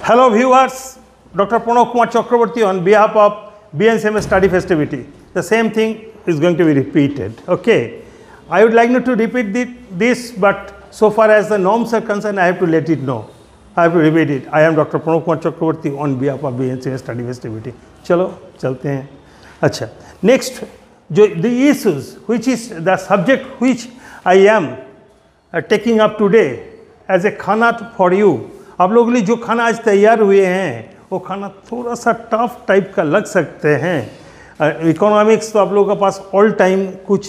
Hello viewers, Dr. Pranab Kumar Chakraborty on behalf of BNCM Study Festivity. The same thing is going to be repeated. Okay, I would like not to repeat this, but so far as the norms are concerned, I have to let it know. I have to repeat it. I am Dr. Pranab Kumar Chakraborty on behalf of BNCM Study Festivity. चलो चलते हैं. अच्छा, next the issues which is the subject which I am taking up today as a खाना for you. आप लोगों के लिए जो खाना आज तैयार हुए हैं वो खाना थोड़ा सा टफ टाइप का लग सकते हैं. इकोनॉमिक्स तो आप लोगों के पास ऑल टाइम कुछ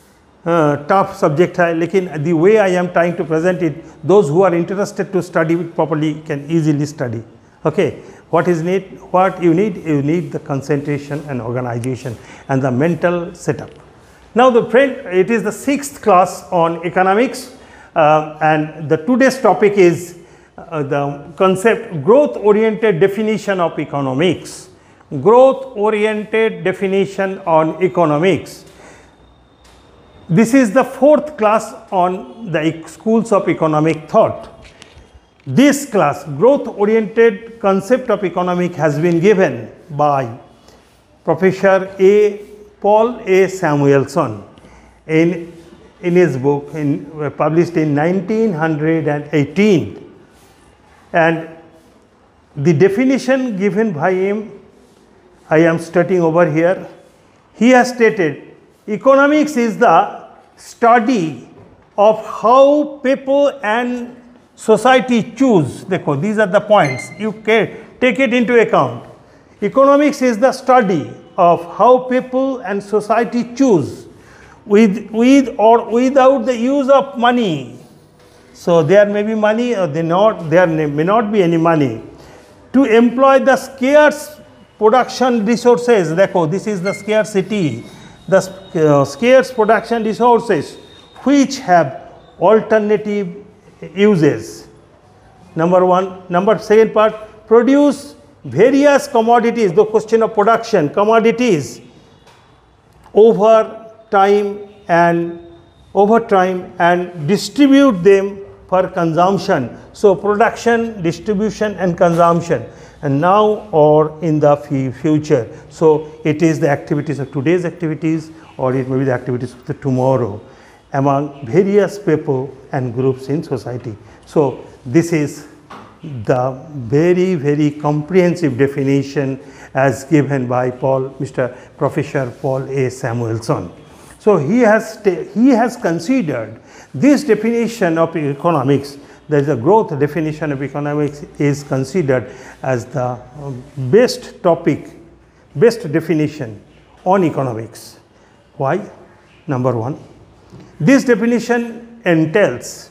टफ सब्जेक्ट है, लेकिन the way I am trying to present it, those who are interested to study it properly can easily study. Okay, what you need the concentration and organization and the mental setup. Now the friend, it is the 6th class on economics and the today's topic is the concept growth oriented definition of economics. Growth oriented definition on economics. This is the 4th class on the schools of economic thought. This class, growth oriented concept of economic, has been given by Professor Paul A. Samuelson in his book published in 1918. And the definition given by him, I am stating over here. He has stated, economics is the study of how people and society choose. Dekho, these are the points you can take it into account. Economics is the study of how people and society choose with or without the use of money. So there may be money or there may not be any money, to employ the scarce production resources. Dekho, this is the scarcity, the scarce production resources which have alternative uses. Number one. Second part, produce various commodities, the question of production, commodities over time and distribute them for consumption. So production, distribution and consumption, and now or in the future. So it is the activities of today's activities, or it may be the activities of the tomorrow among various people and groups in society. So this is the very, very comprehensive definition as given by Professor Paul A. Samuelson. So he has considered this definition of economics, that is the growth definition of economics, is considered as the best definition on economics. Why? Number one, this definition entails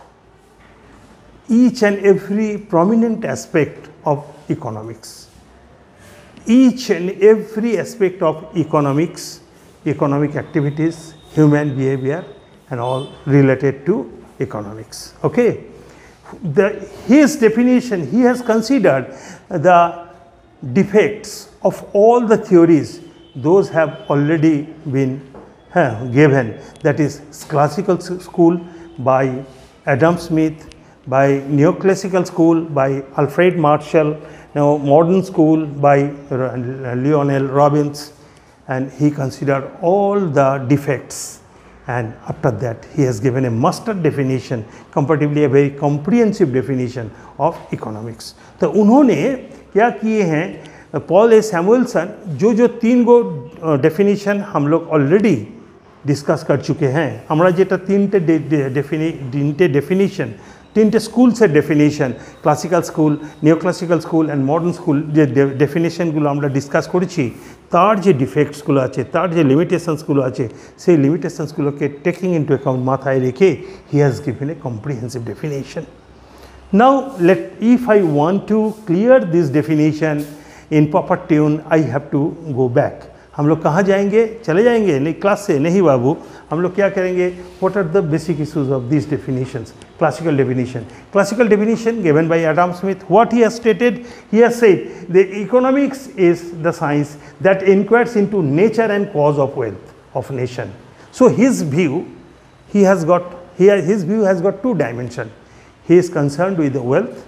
each and every prominent aspect of economics. Each and every aspect of economics, economic activities, human behavior and all related to economics. Okay. His definition, he has considered the defects of all the theories. Those have already been given, that is classical school by Adam Smith, by neoclassical school by Alfred Marshall, now modern school by Lionel Robbins, and he considered all the defects, and after that he has given a master definition, comparatively a very comprehensive definition of economics. तो उन्होंने क्या किए हैं, Paul ए सैमुएल्सन जो 3 गो definition हम लोग already discuss कर चुके हैं. আমরা যেটা তিনটে ডেফিনিশন, 3টে স্কুলসের definition, classical school, neoclassical school and modern school, যে ডেফিনেশনগুলো আমরা ডিসকাস করেছি, তার যে ডিফেক্টসগুলো আছে, তার যে লিমিটেশনসগুলো আছে, সেই লিমিটেশনসগুলোকে টেকিং ইনটু অ্যাকাউন্ট মাথায় রেখে he has given a comprehensive definition. Now if I want to clear this definition in proper tune, I have to go back. हम लोग कहाँ जाएंगे? चले जाएंगे? नहीं, क्लास से नहीं बाबू. हम लोग क्या करेंगे? What are the basic issues of these definitions? Classical definition. Classical definition given by Adam Smith. What he has stated? He has said the economics is the science that inquires into nature and cause of wealth of nation. So his view, his view has got 2 dimensions. He is concerned with the wealth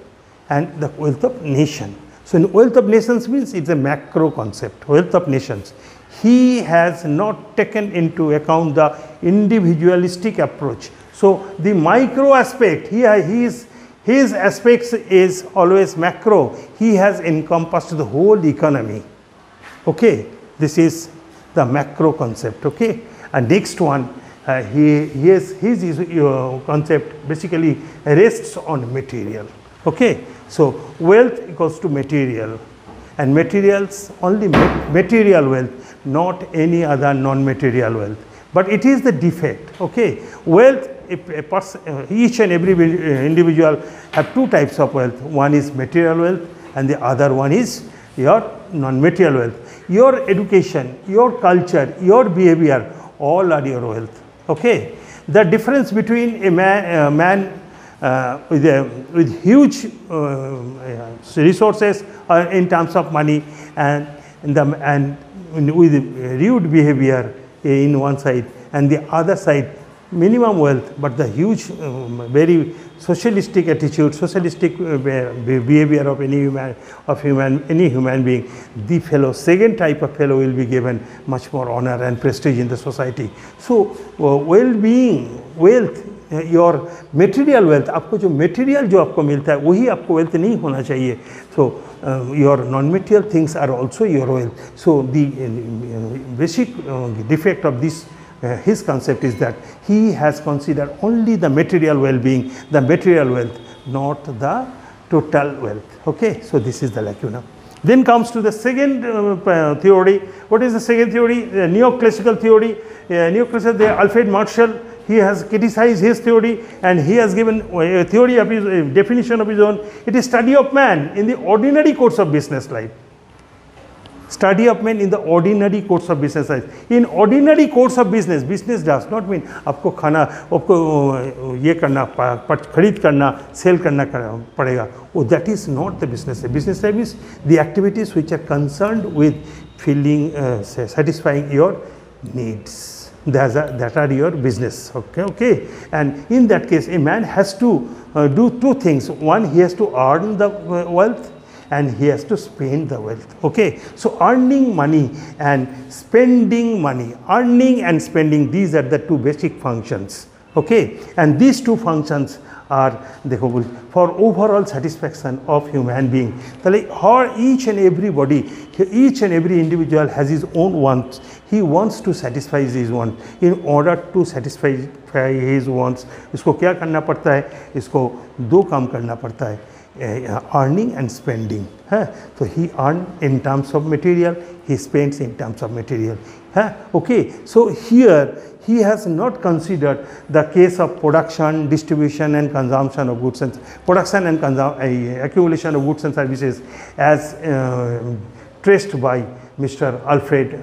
and the wealth of nation. So, in wealth of nations means it's a macro concept, wealth of nations. He has not taken into account the individualistic approach. So, the micro aspect, his aspects is always macro. He has encompassed the whole economy. Okay, this is the macro concept. Okay, and next one, his concept basically rests on material. Okay, so wealth equals to material, and materials only material wealth, not any other non-material wealth. But it is the defect. Okay, wealth, if a person, each and every individual have two types of wealth. One is material wealth, and the other one is your non-material wealth. Your education, your culture, your behavior, all are your wealth. Okay, the difference between a man with huge resources in terms of money and with rude behavior in one side, and the other side minimum wealth but the huge very socialistic attitude, socialistic behavior of any human being, the fellow, second type of fellow will be given much more honor and prestige in the society. So well-being, wealth, your material wealth, आपको जो material जो आपको मिलता है वही आपको wealth नहीं होना चाहिए. So your non-material things are also your wealth. So the basic defect of this his concept is that he has considered only the material well-being, the material wealth, not the total wealth. Okay, so this is the lacuna. Then comes to the second theory. What is the second theory? The neoclassical theory. Neoclassical, Alfred Marshall, he has criticized his theory and he has given a theory of his, a definition of his own. It is study of man in the ordinary course of business life. Study of man in the ordinary course of business life. In ordinary course of business, business does not mean आपको खाना, आपको ये करना, खरीद करना, sell करना पड़ेगा. Oh, that is not the business life. Business life is the activities which are concerned with filling, satisfying your needs. That are your business. Okay. And in that case, a man has to do two things. One, he has to earn the wealth, and he has to spend the wealth. Okay, so earning money and spending money, earning and spending, these are the two basic functions. Okay, and these two functions are for overall satisfaction of human being. Each and everybody, each and every individual has his own wants. He wants to satisfy his wants. In order to satisfy his wants, इसको क्या करना पड़ता है? इसको दो काम करना पड़ता है. Earning and spending. So he earns in terms of material, he spends in terms of material. Okay, so here he has not considered the case of production, distribution and consumption of goods and production and accumulation of goods and services as traced by Mr. Alfred,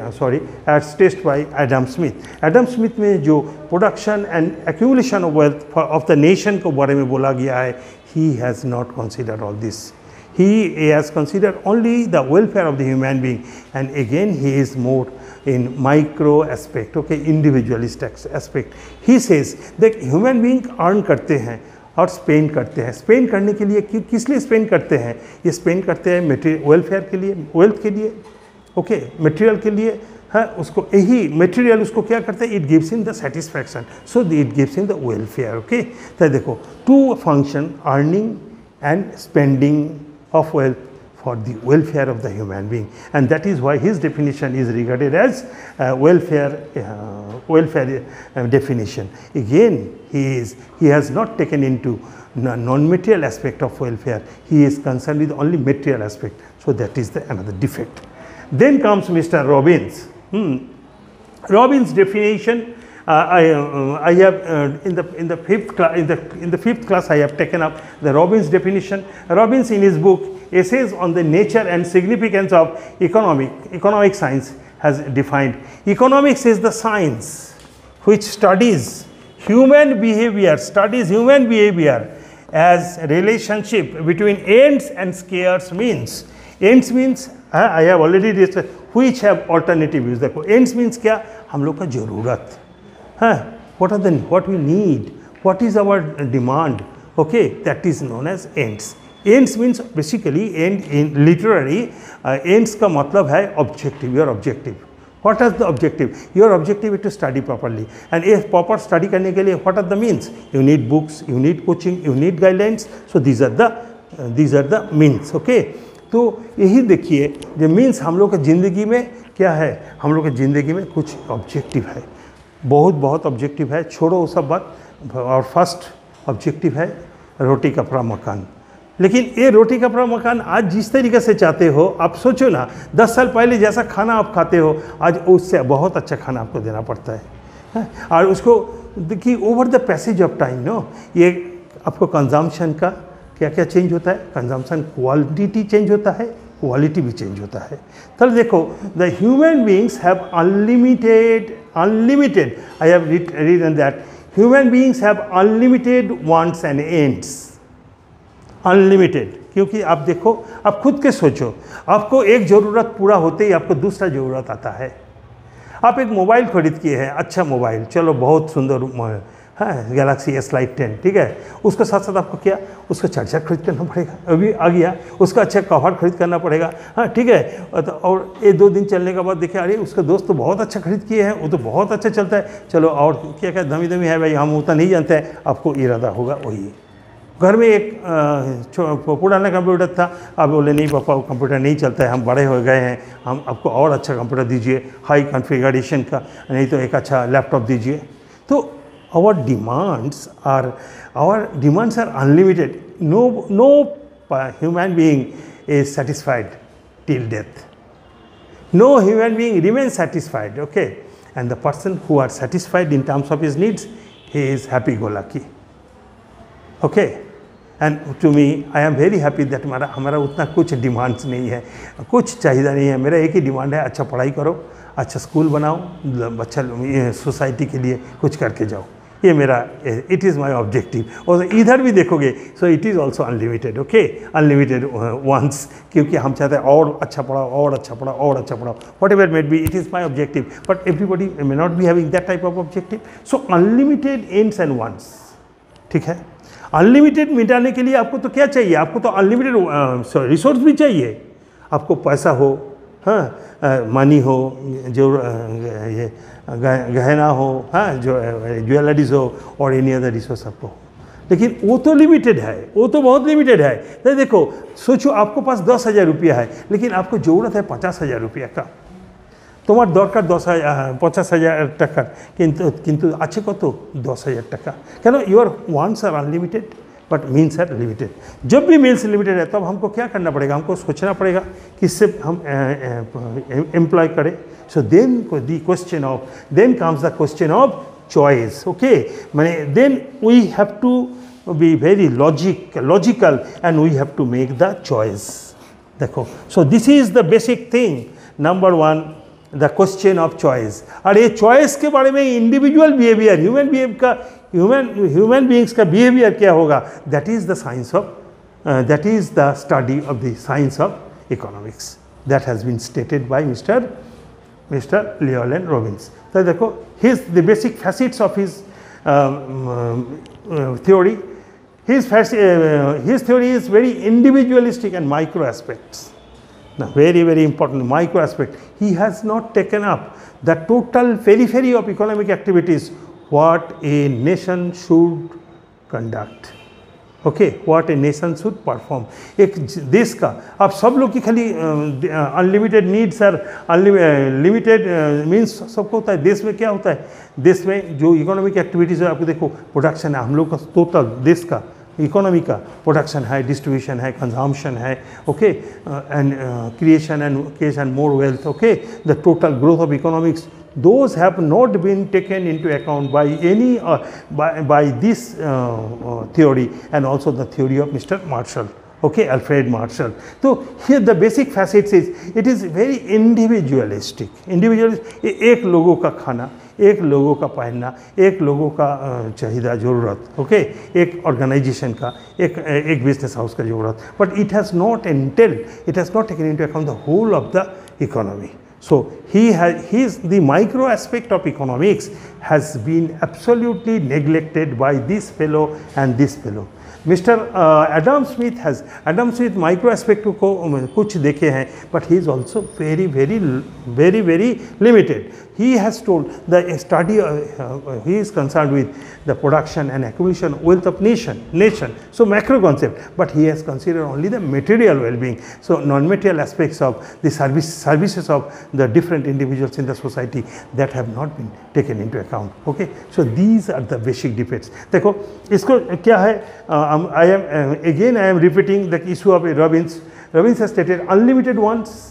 as traced by Adam Smith. Adam Smith में जो production and accumulation of wealth of the nation को बारे में बोला गया है, he has not considered all this. He has considered only the welfare of the human being, and again he is more in micro aspect, okay, individualist aspect. He says that human being earn करते हैं और spend करते हैं. Spend करने के लिए किस लिए स्पेंड करते हैं? ये स्पेंड करते हैं वेलफेयर के लिए, वेल्थ के लिए, ओके, मटेरियल के लिए. उसको यही मटेरियल उसको क्या करते हैं? It gives in the satisfaction, so it gives in the welfare. Okay, तो देखो two function, earning and spending of wealth for the welfare of the human being, and that is why his definition is regarded as welfare definition. Again, he has not taken into non-material aspect of welfare. He is concerned with only material aspect. So that is another defect. Then comes Mr. Robbins. Robbins' definition. I have in the fifth class I have taken up the Robbins definition. Robbins in his book Essays on the Nature and Significance of Economic Science has defined economics is the science which studies human behavior, as relationship between ends and scarce means. Ends means I have already discussed, which have alternative use. Ends means क्या? हम लोग का जरूरत. What we need, what is our demand, okay, that is known as ends. Ends means basically end in literary ends का मतलब है objective, your objective. What is the objective? Your objective is to study properly, and if proper study करने के लिए what are the means? You need books, you need coaching, you need guidelines. So these are the means. Okay? तो यही देखिए जो means हम लोग की ज़िंदगी में क्या है. हम लोग की ज़िंदगी में कुछ ऑब्जेक्टिव है, बहुत ऑब्जेक्टिव है. छोड़ो वो सब बात. और फर्स्ट ऑब्जेक्टिव है रोटी कपड़ा मकान. लेकिन ये रोटी कपड़ा मकान आज जिस तरीके से चाहते हो, आप सोचो ना 10 साल पहले जैसा खाना आप खाते हो आज उससे बहुत अच्छा खाना आपको देना पड़ता है. और उसको देखिए over the passage of time no, ये आपको कंजम्पशन का क्या क्या चेंज होता है. कंजम्पशन क्वालिटी चेंज होता है, क्वालिटी भी चेंज होता है. तब देखो the human beings have unlimited I have reason that human beings have unlimited wants and ends. Unlimited, क्योंकि आप देखो, आप खुद के सोचो, आपको एक ज़रूरत पूरा होते ही आपको दूसरा ज़रूरत आता है. आप एक मोबाइल खरीद किए हैं, अच्छा मोबाइल, चलो बहुत सुंदर है, गैलेक्सी S10, ठीक है. उसके साथ साथ आपको क्या, उसका चार्जर खरीद करना पड़ेगा, अभी आ गया. उसका अच्छा कवर खरीद करना पड़ेगा, हाँ ठीक है. और 1-2 दिन चलने के बाद देखिए अरे उसका दोस्त तो बहुत अच्छा खरीद किए हैं, वो तो बहुत अच्छा चलता है, चलो और क्या क्या दमी है भाई, हम उतना नहीं जानते हैं. आपको इरादा होगा वही. घर में एक पुराना कंप्यूटर था, आप बोले नहीं पापा वो कंप्यूटर नहीं चलता है, हम बड़े हो गए हैं, हम आपको और अच्छा कंप्यूटर दीजिए हाई कॉन्फ़िगरेशन का, नहीं तो एक अच्छा लैपटॉप दीजिए. तो our demands are unlimited. No human being is satisfied till death. No human being remain satisfied. Okay, and the person who are satisfied in terms of his needs, he is happy go lucky. Okay, and to me I am very happy that हमारा उतना कुछ demands नहीं है, कुछ चाहिए नहीं है. मेरा एक ही डिमांड है, अच्छा पढ़ाई करो, अच्छा स्कूल बनाओ, अच्छा सोसाइटी के लिए कुछ करके जाओ. ये मेरा इट इज़ माई ऑब्जेक्टिव. और इधर भी देखोगे so it is also unlimited. Okay, unlimited ones, क्योंकि हम चाहते हैं और अच्छा पढ़ाओ, और अच्छा पढ़ाओ, और अच्छा पढ़ाओ. Whatever may be, it is my objective. But everybody may not be having that type of objective. So unlimited ends and ones. ठीक है, अनलिमिटेड मिटाने के लिए आपको तो क्या चाहिए, आपको तो अनलिमिटेड रिसोर्स भी चाहिए. आपको पैसा हो, हाँ, मनी हो, जो ये गहना हो, हाँ, जो ज्वेलरीज हो, और एनी अदर रिसोर्स आपको. लेकिन वो तो लिमिटेड है, वो तो बहुत लिमिटेड है. तो देखो सोचो आपको पास 10,000 रुपया है, लेकिन आपको ज़रूरत है 50,000 रुपया का. তোমার দরকার 50,000 টাকা, কিন্তু আছে কত 10,000 টাকা. কেন, your wants are unlimited but means are limited. जब भी मीन्स लिमिटेड है तब हमको क्या करना पड़ेगा, हमको सोचना पड़ेगा किससे हम एम्प्लॉय करें. So then comes the question of choice. Okay, माने then we have to be very logical and we have to make the choice. देखो, so this is the basic thing. Number 1, the question of choice. और ये choice के बारे में individual behaviour, human beings का behaviour क्या होगा, that is the science of that is the study of the science of economics. That has been stated by mister Lionel Robbins. तो देखो his the basic facets of his theory. His theory is very individualistic and micro aspects. Now, very, very important micro aspect. He has not taken up the total periphery of economic activities, what a nation should conduct. Okay, what a nation should perform. एक देश का, आप सब लोग की खाली unlimited needs और limited means सबको होता है. देश में क्या होता है, देश में जो इकोनॉमिक एक्टिविटीज़ है, आपको देखो प्रोडक्शन है, हम लोग का टोटल देश का इकोनॉमी का प्रोडक्शन है, डिस्ट्रीब्यूशन है, कंजम्पशन है. Okay, and creation and more wealth. Okay, the total growth of economics, those have not been taken into account by any by this theory, and also the theory of Mr. Marshall. Okay, Alfred Marshall. So here the basic facets is it is very individualistic. एक लोगों का खाना, एक लोगों का पहनना, एक लोगों का चाहिए ज़रूरत. ओके, एक ऑर्गेनाइजेशन का, एक बिजनेस हाउस का ज़रूरत. But it has not taken into account the whole of the economy. So the micro aspect of economics has been absolutely neglected by this fellow and this fellow. Mister Adam Smith micro aspect को कुछ देखे हैं, but he is also very limited. He has told the study, he is concerned with the production and accumulation of wealth of nation. So macro concept, but he has considered only the material well-being. So non-material aspects of the services of the different individuals in the society that have not been taken into account. Okay, so these are the basic defects. देखो इसको क्या है, I am repeating the issue of Robbins. Robbins has stated unlimited wants,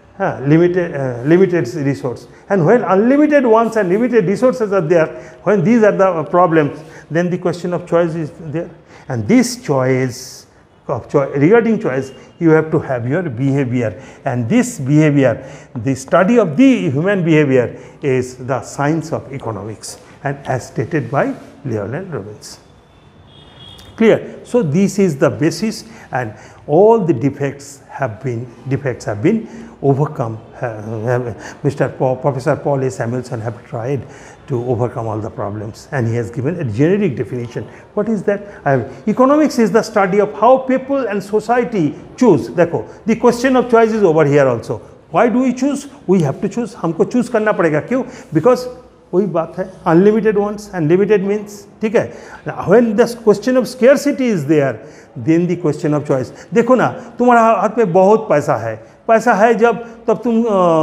limited resource, and when unlimited wants and limited resources are there, when these are the problems, then the question of choice is there, and this choice regarding choice, you have to have your behavior, and this behavior, the study of the human behavior is the science of economics, and as stated by Leonard Robbins. Clear? So this is the basis, and all the defects have been overcome. Professor Paul A. Samuelson have tried to overcome all the problems, and he has given a generic definition. What is that? Economics is the study of how people and society choose. देखो, the question of choice is over here also. Why do we choose? We have to choose. हमको choose करना पड़ेगा. क्यों? Because वही बात है, unlimited wants and limited means. ठीक है, when the question of scarcity is there, then the question of choice. देखो ना, तुम्हारा हाथ में बहुत पैसा है जब, तब तुम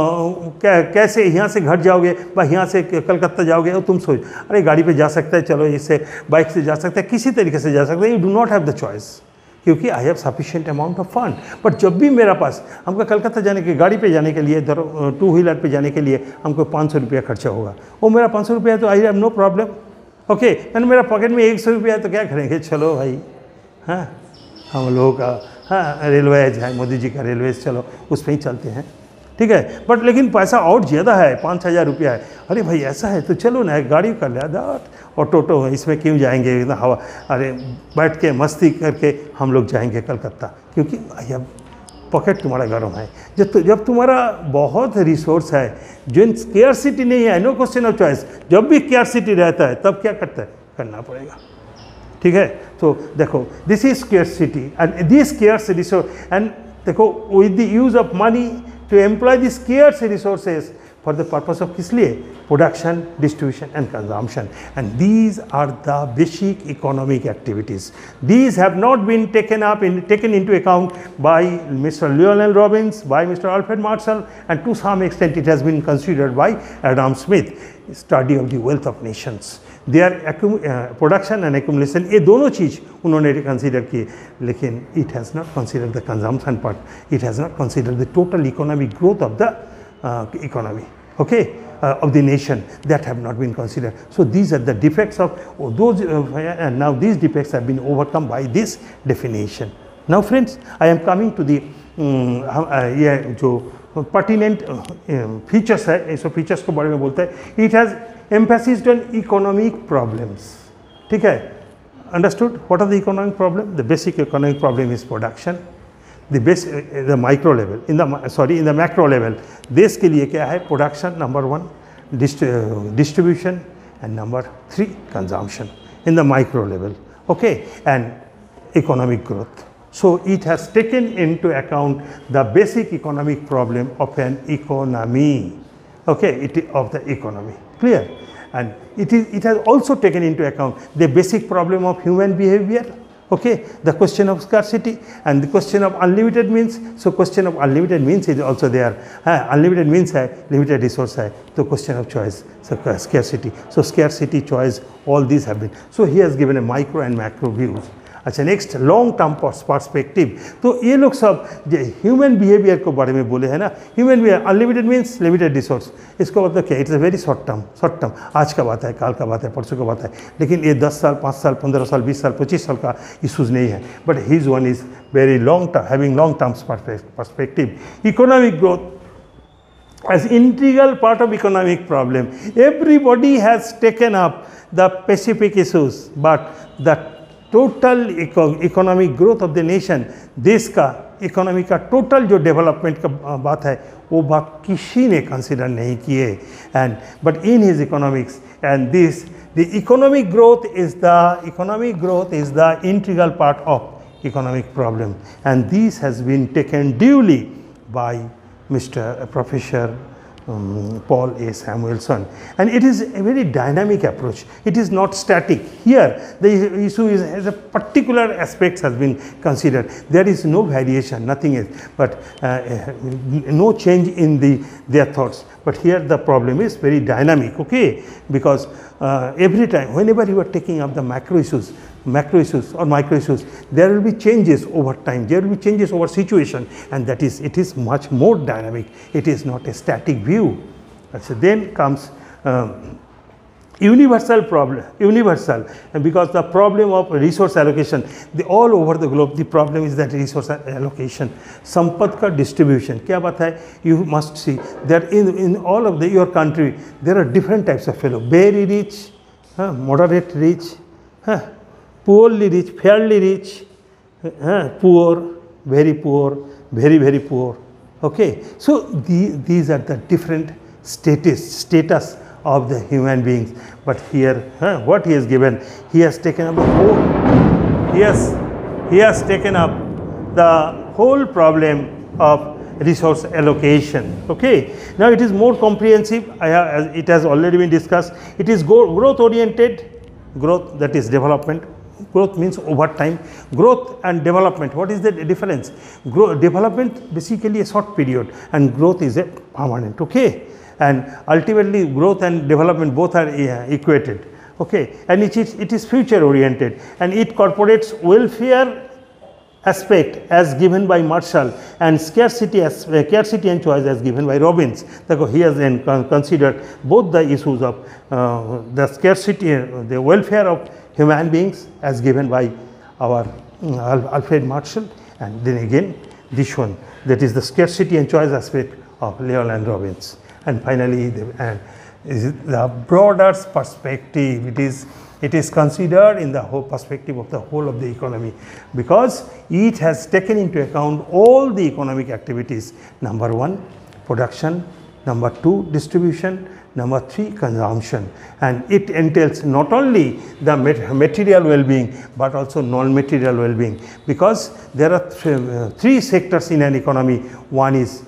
कैसे यहाँ से घर जाओगे, यहाँ से कलकत्ता जाओगे, और तुम सोच अरे गाड़ी पे जा सकते हैं, चलो इससे बाइक से जा सकते हैं, किसी तरीके से जा सकते हैं. You do not have the choice, क्योंकि I have sufficient amount of fund. But जब भी मेरा पास, हमको कलकत्ता जाने के गाड़ी पे जाने के लिए, टू व्हीलर पे जाने के लिए हमको 500 रुपया खर्चा होगा. वो मेरा 500 रुपया है तो I have no problem. Okay, मैंने मेरा पॉकेट में 100 रुपया है तो क्या करेंगे, चलो भाई, हाँ हम लोगों का, हाँ रेलवेज है, मोदी जी का रेलवेज, चलो उस पर ही चलते हैं. ठीक है, बट लेकिन पैसा और ज़्यादा है, 5,000 रुपया है. अरे भाई ऐसा है तो चलो ना, एक गाड़ी कर लिया दैट, और टोटो है, इसमें क्यों जाएंगे इतना हवा, अरे बैठ के मस्ती करके हम लोग जाएंगे कलकत्ता, क्योंकि अब पॉकेट तुम्हारा गर्म है. जब तुम्हारा बहुत रिसोर्स है, जो स्केर्सिटी नहीं है, नो क्वेश्चन ऑफ चॉइस, जब भी स्केर्सिटी रहता है तब क्या करता है, करना पड़ेगा. ठीक है, तो देखो this is scarcity and this scarce resource, and देखो with the use of money to employ the scarce resources for the purpose of किस लिए, production, distribution and consumption, and these are the basic economic activities. These have not been taken into account by Mr. Leonard Robbins, by Mr. Alfred Marshall, and to some extent it has been considered by Adam Smith. Study of the wealth of nations, their production and accumulation, ये दोनों चीज़ उन्होंने consider किए, लेकिन it has not considered the consumption part, it has not considered the total economic growth of the economy, okay, of the nation, that have not been considered. So these are the defects of those, and now these defects have been overcome by this definition. Now friends, I am coming to the ये जो pertinent features है, ऐसे features को बारे में बोलता है. It has emphasized on economic problems. ठीक है, understood? What are the economic problem? The basic economic problem is production. The micro level, in the macro level, देश के लिए क्या है, production number 1, distribution, and number 3 consumption in the micro level, okay, and economic growth. So it has taken into account the basic economic problem of an economy, okay, of the economy. Clear? And it has also taken into account the basic problem of human behavior, okay, the question of scarcity and the question of unlimited means. So question of unlimited means is also there. Unlimited means है, limited resource है, तो question of choice, so scarcity. So scarcity, choice, all these have been. So he has given a micro and macro views. अच्छा, next long term perspective. तो ये लोग सब जो human behaviour को बारे में बोले हैं ना, human behaviour unlimited means limited resource, इसको मतलब क्या, it's a very short term, आज का बात है, काल का बात है, परसों का बात है, लेकिन ये 10 साल 5 साल 15 साल 20 साल 25 साल का इशूज़ नहीं है. But his one is very long term, having long terms perspective. Economic growth as integral part of economic problem. Everybody has taken up the specific issues, but the total economic growth of the nation, देश का economy का total जो development का बात है वो बात किसी ने कंसिडर नहीं किए। And but in his economics and this the economic growth is the integral part of economic problem, and this has been taken duly by Mr. Professor Paul A. Samuelson, and it is a very dynamic approach. It is not static. Here the issue is as a particular aspects has been considered. There is no variation, nothing else, but no change in their thoughts. But here the problem is very dynamic, okay, because every time whenever you are taking up the macro issues or micro issues, there will be changes over time, there will be changes over situation, and that is, it is much more dynamic. It is not a static view. So then comes universal problem, and because the problem of resource allocation, all over the globe the problem is that resource allocation, sampad ka distribution. Kya baat hai, you must see that in all of your country there are different types of fellow, very rich, moderate rich, poorly rich, fairly rich, poor, very poor, okay. So these are the different status of the human beings. But here what he has given, he has taken up the whole, he has taken up the whole problem of resource allocation, okay. Now it is more comprehensive, as it has already been discussed. It is growth oriented, growth, that is development. Growth means over time. Growth and development, what is the difference? Development basically a short period, and growth is a permanent, okay. And ultimately growth and development both are equated, okay. And it is future oriented, and it incorporates welfare aspect as given by Marshall, and scarcity and choice as given by Robbins. He has then considered both the issues of the scarcity, the welfare of human beings as given by our Alfred Marshall, and then again this one, that is the scarcity and choice aspect of Leland Robbins. And finally the broader perspective, it is considered in the whole perspective of the whole of the economy, because it has taken into account all the economic activities. Number 1, production; number 2, distribution; number 3, consumption. And it entails not only the material well-being but also non-material well-being, because there are 3 sectors in an economy. One is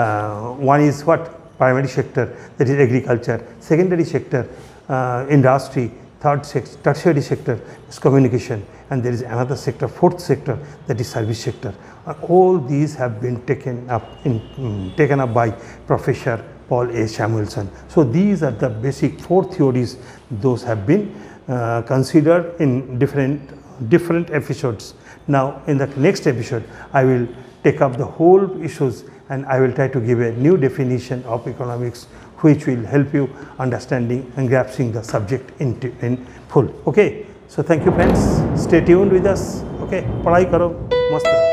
what? Primary sector, that is agriculture; secondary sector, industry; tertiary sector is communication; and there is another sector, 4th sector, that is service sector. All these have been taken up by Professor Paul A. Samuelson. So these are the basic 4 theories. Those have been considered in different episodes. Now in the next episode I will take up the whole issues, and I will try to give a new definition of economics which will help you understanding and grasping the subject in full, okay. So thank you friends, stay tuned with us, okay. Padhai karo, mast karo.